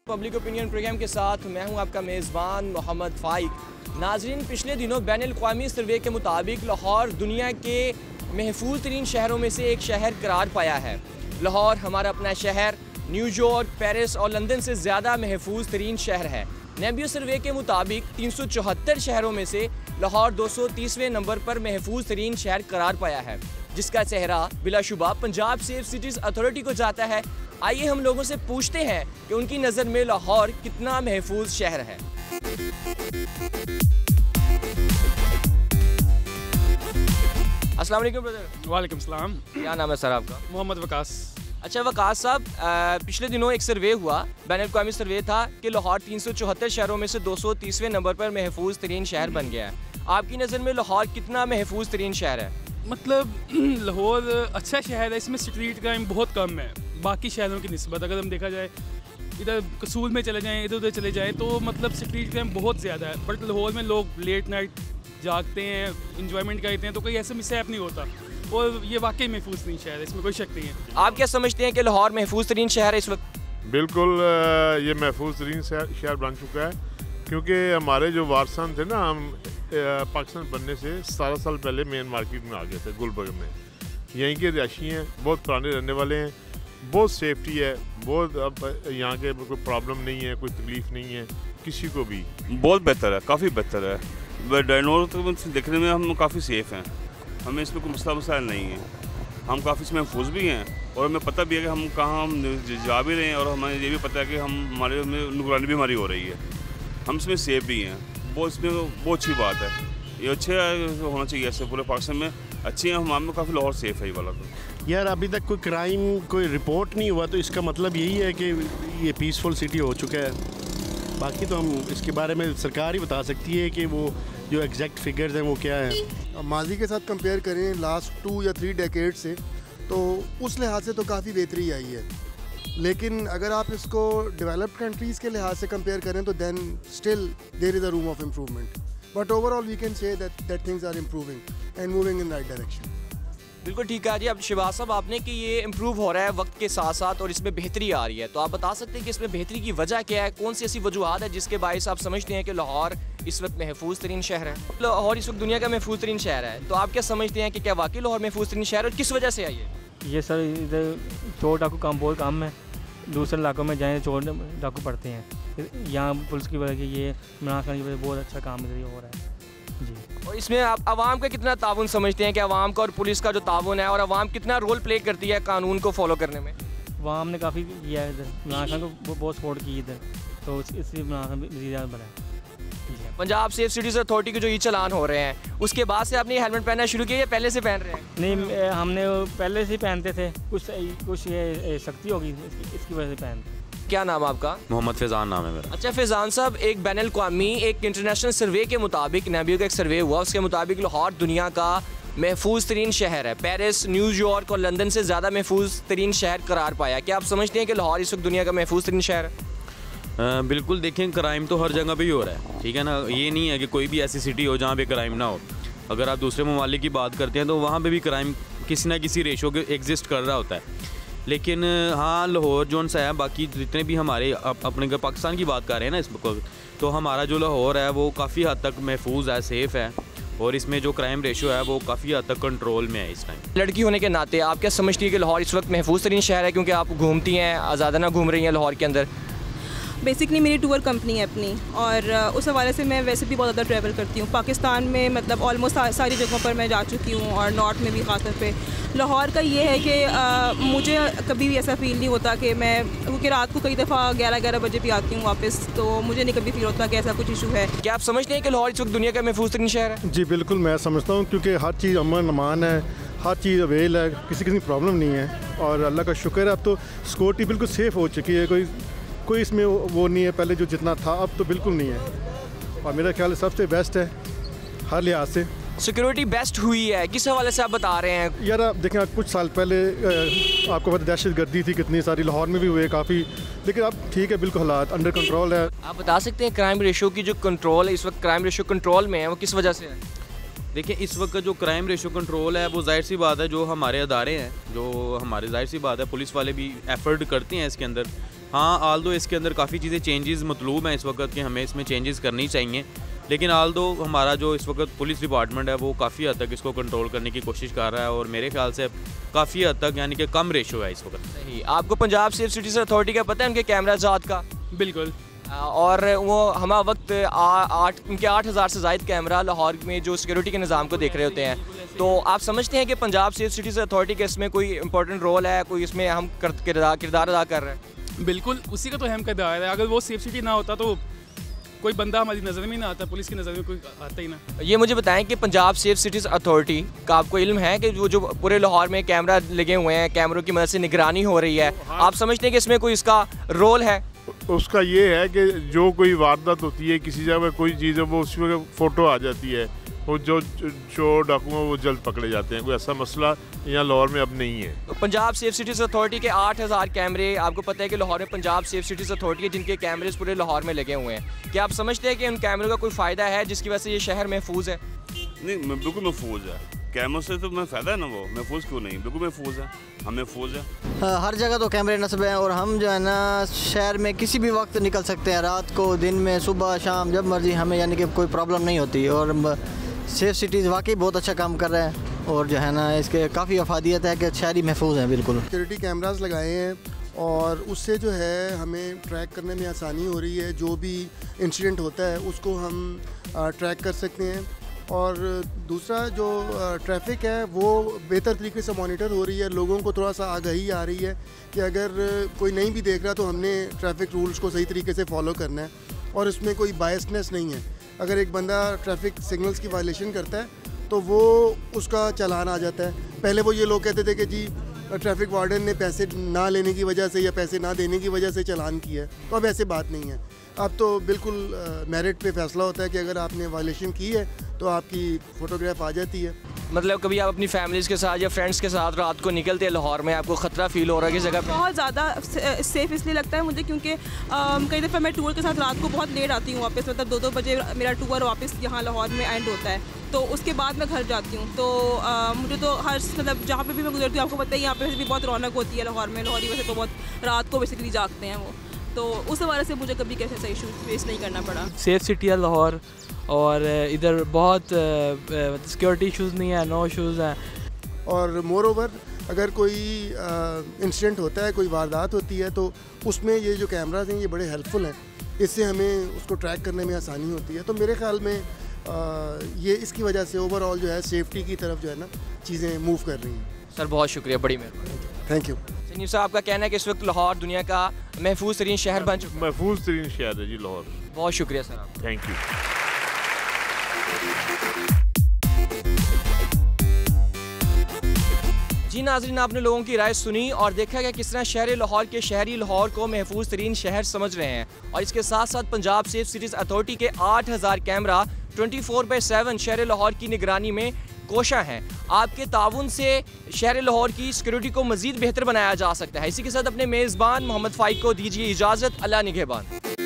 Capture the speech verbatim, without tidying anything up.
Public opinion programme के साथ मैं हूं आपका मेज़बान मोहम्मद फ़ाइक। नाजरीन, पिछले दिनों बैनुल-अक़वामी सर्वे के मुताबिक लाहौर दुनिया के महफूज तरीन शहरों में से एक शहर करार पाया है। लाहौर हमारा अपना शहर न्यूयॉर्क, पेरिस और लंदन से ज़्यादा महफूज तरीन शहर है। नेबियो सर्वे के मुताबिक तीन सौ चौहत्तर शहरों में से लाहौर दो सौ तीसवें नंबर पर महफूज तरीन शहर करार पाया है, जिसका चेहरा बिलाशुबा पंजाब सेफ सिटीज़ अथॉरिटी को जाता है। आइए हम लोगों से पूछते हैं कि उनकी नज़र में लाहौर कितना महफूज शहर है। अस्सलाम वालेकुम ब्रदर। वालेकुम सलाम। क्या नाम है सर आपका? मोहम्मद वकास। अच्छा वकास साहब, पिछले दिनों एक सर्वे हुआ, बैनुल-अक़वामी सर्वे था कि लाहौर तीन सौ चौहत्तर शहरों में से दो सौ तीसवें नंबर पर महफूज तरीन शहर बन गया है। आपकी नज़र में लाहौर कितना महफूज तरीन शहर है? मतलब लाहौर अच्छा शहर है, इसमें स्ट्रीट क्राइम बहुत कम है बाकी शहरों की निस्बत। अगर हम देखा जाए, इधर कसूल में चले जाएँ, इधर उधर चले जाएँ तो मतलब स्ट्रीट क्राइम बहुत ज़्यादा है। बट लाहौर में लोग लेट नाइट जागते हैं, इंजॉयमेंट करते हैं, तो कोई ऐसा मिसहैप नहीं होता और ये वाकई महफूज तरीन शहर है, इसमें कोई शक नहीं है। आप क्या समझते हैं कि लाहौर महफूज तरीन शहर है इस वक्त? बिल्कुल, ये महफूज तरीन शहर बन चुका है, क्योंकि हमारे जो वारसान थे ना, हम पाकिस्तान बनने से सतारह साल पहले मेन मार्केट में आ गए थे गुलबर्ग में। यहीं के रिहायशी हैं, बहुत पुराने रहने वाले हैं, बहुत सेफ्टी है, बहुत अब यहाँ के कोई प्रॉब्लम नहीं है, कोई तकलीफ़ नहीं है किसी को भी। बहुत बेहतर है, काफ़ी बेहतर है। डायनोर तो देखने में हम काफ़ी सेफ़ हैं, हमें इसमें कोई मसला मसाइल नहीं है। हम काफ़ी इसमें महफूज भी हैं और हमें पता भी है कि हम कहाँ हम जा भी रहे हैं, और हमें ये भी पता है कि हम हमारे में निगरानी भी हमारी हो रही है। हम इसमें सेफ भी हैं, वो इसमें बहुत अच्छी बात है। ये अच्छे होना चाहिए, ऐसे पूरे पाकिस्तान में अच्छी है। हमारे में काफ़ी लाहौर सेफ है ये वाला। तो यार अभी तक कोई क्राइम कोई रिपोर्ट नहीं हुआ, तो इसका मतलब यही है कि ये पीसफुल सिटी हो चुका है। बाकी तो हम इसके बारे में सरकार ही बता सकती है कि वो जो एग्जैक्ट फिगर्स हैं वो क्या है। माजी के साथ कंपेयर करें लास्ट टू या थ्री डेकेड से, तो उस लिहाज से तो काफ़ी बेहतरी आई है। लेकिन अगर आप इसको डेवलप्ड कंट्रीज़ के लिहाज से कंपेयर करें तो then still there is a room of improvement, but overall we can say that that things are improving and moving in right direction. बिल्कुल ठीक है जी। अब शिवाज साहब, आपने कि ये इम्प्रूव हो रहा है वक्त के साथ साथ और इसमें बेहतरी आ रही है, तो आप बता सकते हैं कि इसमें बेहतरी की वजह क्या है? कौन सी ऐसी वजूहत है जिसके बायस आप समझते हैं कि लाहौर इस वक्त महफूज तरीन शहर है? लाहौर इस वक्त दुनिया का महफूज तरीन शहर है, तो आप क्या समझते हैं कि क्या वाकई लाहौर महफूज तरीन शहर है और किस वजह से आई है? ये सर, इधर चोर डाकू काम बहुत कम है, दूसरे इलाकों में जाएँ चोर डाकू पड़ते हैं। यहाँ पुलिस की वजह से, ये मुनाफा की वजह से बहुत अच्छा काम इधर हो रहा है जी। और इसमें आप आवाम का कितना ताउन समझते हैं कि आवाम का और पुलिस का जो ताउन है, और आवाम कितना रोल प्ले करती है कानून को फॉलो करने में? आवाम ने काफ़ी किया है इधर, मुनाफा को वो बहुत सपोर्ट की इधर, तो इसलिए मुनाफा भी ज़्यादा बढ़ा है। पंजाब सेफ सिटीज़ अथॉरिटी के जो ई चालान हो रहे हैं, उसके बाद से आपने हेलमेट पहनना शुरू किया या पहले से पहन रहे हैं? नहीं, हमने पहले से ही पहनते थे, कुछ कुछ ये सख्ती होगी इसकी वजह से पहनते। क्या नाम आपका? मोहम्मद फैज़ान नाम है मेरा। अच्छा फैज़ान साहब, एक बैनुल-अक़वामी एक इंटरनेशनल सर्वे के मुताबिक, नेबियो का एक सर्वे हुआ, उसके मुताबिक लाहौर दुनिया का महफूज तरीन शहर है। पेरिस, न्यूयॉर्क और लंदन से ज़्यादा महफूज तरीन शहर करार पाया। क्या आप समझते हैं कि लाहौर इस वक्त दुनिया का महफूज तरीन शहर है? आ, बिल्कुल। देखें, क्राइम तो हर जगह पे ही हो रहा है, ठीक है ना। ये नहीं है कि कोई भी ऐसी सिटी हो जहाँ पे क्राइम ना हो। अगर आप दूसरे ममालिक की बात करते हैं तो वहाँ पे भी क्राइम किसी ना किसी रेशो के एग्जिस्ट कर रहा होता है। लेकिन हाँ, लाहौर जो सा है, बाकी जितने भी हमारे अप, अपने पाकिस्तान की बात कर रहे हैं ना इस वक्त, तो हमारा जो लाहौर है वो काफ़ी हद तक महफूज है, सेफ़ है, और इसमें जो क्राइम रेशो है वो काफ़ी हद तक कंट्रोल में है इस टाइम। लड़की होने के नाते आप क्या समझती है कि लाहौर इस वक्त महफूज तरीन शहर है, क्योंकि आप घूमती हैं, आज़ादाना घूम रही हैं लाहौर के अंदर? बेसिकली मेरी टूर कंपनी है अपनी, और उस हवाले से मैं वैसे भी बहुत ज़्यादा ट्रैवल करती हूँ पाकिस्तान में। मतलब ऑलमोस्ट सारी जगहों पर मैं जा चुकी हूँ, और नॉर्थ में भी ख़ासतौर पे। लाहौर का ये है कि आ, मुझे कभी भी ऐसा फ़ील नहीं होता कि मैं, क्योंकि रात को कई दफ़ा ग्यारह ग्यारह बजे भी आती हूँ वापस, तो मुझे नहीं कभी फील होता कि ऐसा कुछ इशू है। क्या आप समझते हैं कि लाहौर इस वक्त दुनिया का महफूज तरीन शहर है? जी बिल्कुल, मैं समझता हूँ, क्योंकि हर चीज़ अमन अमान है, हर चीज़ अवेल है, किसी किसी प्रॉब्लम नहीं है, और अल्लाह का शुक्र है अब तो सिक्योरिटी बिल्कुल सेफ़ हो चुकी है। कोई कोई इसमें वो नहीं है पहले जो जितना था, अब तो बिल्कुल नहीं है, और मेरा ख्याल सबसे बेस्ट है हर लिहाज से। सिक्योरिटी बेस्ट हुई है, किस हवाले से आप बता रहे हैं? यार आप देखें, कुछ साल पहले आपको पता दहशत गर्दी थी कितनी सारी, लाहौर में भी हुए काफ़ी, लेकिन अब ठीक है, बिल्कुल हालात अंडर कंट्रोल है। आप बता सकते हैं क्राइम रेशो की जो कंट्रोल है इस वक्त, क्राइम रेशो कंट्रोल में है, वो किस वजह से है? देखिए इस वक्त जो क्राइम रेशो कंट्रोल है वो जाहिर सी बात है, जो हमारे अदारे हैं, जो हमारे जाहिर सी बात है पुलिस वाले भी एफर्ट करते हैं इसके अंदर। हाँ आल दो इसके अंदर काफ़ी चीज़ें चेंजेस मतलूब हैं इस वक्त कि हमें इसमें चेंजेस करनी चाहिए, लेकिन आल दो हमारा जो इस वक्त पुलिस डिपार्टमेंट है वो काफ़ी हद तक इसको कंट्रोल करने की कोशिश कर रहा है और मेरे ख्याल से काफ़ी हद तक यानी कि कम रेशो है इस वक्त। सही। आपको पंजाब सेफ सिटीज़ अथॉरिटी का पता है उनके कैमरा जात का? बिल्कुल। और वो हमा वक्त आठ उनके आठ हज़ार से ज़ायद कैमरा लाहौर में जो सिक्योरिटी के निज़ाम को देख रहे होते हैं, तो आप समझते हैं कि पंजाब सेफ सिटीज़ अथॉरिटी का इसमें कोई इंपॉर्टेंट रोल है, कोई इसमें अहम किरदार अदा कर रहा है? बिल्कुल उसी का तो अहम किरदार है। अगर वो सेफ सिटी ना होता तो कोई बंदा हमारी नज़र में नहीं आता, पुलिस की नज़र में कोई आता ही ना। ये मुझे बताएं कि पंजाब सेफ सिटीज़ अथॉरिटी का आपको इल्म है कि वो जो पूरे लाहौर में कैमरा लगे हुए हैं, कैमरों की मदद से निगरानी हो रही है, आप समझते हैं कि इसमें कोई इसका रोल है? उसका ये है कि जो कोई वारदात होती है किसी जगह कोई चीज़ है वो उसमें फ़ोटो आ जाती है, वो जो चोर डाकू हैं वो जल्द पकड़े जाते हैं। कोई ऐसा मसला यहाँ लाहौर में अब नहीं है। तो पंजाब सेफ सिटीज़ अथॉरिटी के आठ हज़ार कैमरे, आपको पता है कि लाहौर में पंजाब सेफ सिटीज़ अथॉरिटी के जिनके कैमरेज पूरे लाहौर में लगे हुए हैं, क्या आप समझते हैं कि उन कैमरों का कोई फ़ायदा है जिसकी वजह से ये शहर महफूज है? नहीं बिल्कुल महफूज है, कैमरों से तो मैं फ़ायदा है ना, वो महफूज क्यों नहीं, बिल्कुल महफूज है, हम महफूज है। हाँ, हर जगह तो कैमरे नस्ब हैं और हम जो है ना शहर में किसी भी वक्त निकल सकते हैं, रात को, दिन में, सुबह, शाम, जब मर्जी हमें यानी कि कोई प्रॉब्लम नहीं होती। और सेफ सिटीज़ वाकई बहुत अच्छा काम कर रहे हैं और जो है ना इसके काफ़ी अफादियत है कि शहरी महफूज हैं। बिल्कुल सिक्योरिटी कैमरास लगाए हैं और उससे जो है हमें ट्रैक करने में आसानी हो रही है, जो भी इंसिडेंट होता है उसको हम ट्रैक कर सकते हैं। और दूसरा जो ट्रैफिक है वो बेहतर तरीके से मॉनिटर हो रही है, लोगों को थोड़ा सा आगाही आ रही है कि अगर कोई नहीं भी देख रहा तो हमने ट्रैफिक रूल्स को सही तरीके से फॉलो करना है और इसमें कोई बायसनेस नहीं है। अगर एक बंदा ट्रैफिक सिग्नल्स की वायलेशन करता है तो वो उसका चालान आ जाता है। पहले वो ये लोग कहते थे कि जी ट्रैफिक वार्डन ने पैसे ना लेने की वजह से या पैसे ना देने की वजह से चालान किया है, तो अब ऐसे बात नहीं है। अब तो बिल्कुल मेरिट पे फैसला होता है कि अगर आपने वायलेशन की है तो आपकी फ़ोटोग्राफ आ जाती है। मतलब कभी आप अपनी फैमिलीज़ के साथ या फ्रेंड्स के साथ रात को निकलते हैं लाहौर में, आपको ख़तरा फील हो रहा है किस जगह पे? बहुत ज़्यादा सेफ़ इसलिए लगता है मुझे क्योंकि कई दफ़ा मैं टूर के साथ रात को बहुत लेट आती हूँ वापस, मतलब दो दो बजे मेरा टूर वापस यहाँ लाहौर में एंड होता है, तो उसके बाद मैं घर जाती हूँ। तो आ, मुझे तो हर मतलब जहाँ पे भी मैं गुजरती हूँ, आपको पता है यहाँ पे भी बहुत रौनक होती है लाहौर में, लाहौरी वैसे तो बहुत रात को बेसिकली जागते हैं वो, तो उस हवाले से मुझे कभी कैसे ऐसा इशू फेस नहीं करना पड़ा। सेफ सिटी है लाहौर और इधर बहुत सिक्योरिटी इशूज़ नहीं है, नो इशूज़ हैं। और मोर ओवर अगर कोई इंसिडेंट होता है, कोई वारदात होती है, तो उसमें ये जो कैमराज हैं ये बड़े हेल्पफुल हैं, इससे हमें उसको ट्रैक करने में आसानी होती है। तो मेरे ख्याल में आ, ये इसकी वजह से ओवरऑल जो है सेफ्टी की तरफ जो है ना चीज़ें मूव कर रही हैं। सर बहुत शुक्रिया, बड़ी मेहरबानी, थैंक यू। सनीफ साहब, आपका कहना है कि इस वक्त लाहौर दुनिया का महफूज तरीन शहर बन चुका है? महफूज तरीन शहर है जी लाहौर। बहुत शुक्रिया सर आप, थैंक यू। जी नाज़रीन, आपने लोगों की राय सुनी और देखा कि किस तरह शहर लाहौर के शहरी लाहौर को महफूज तरीन शहर समझ रहे हैं, और इसके साथ साथ पंजाब सेफ सिटीज़ अथॉरिटी के आठ हज़ार camera twenty four by seven शहर लाहौर की निगरानी में कोशा हैं। आपके ताउन से शहर लाहौर की सिक्योरिटी को मज़ीद बेहतर बनाया जा सकता है। इसी के साथ अपने मेज़बान मोहम्मद फ़ाइक को दीजिए इजाज़त। अल्लाह निगहबान।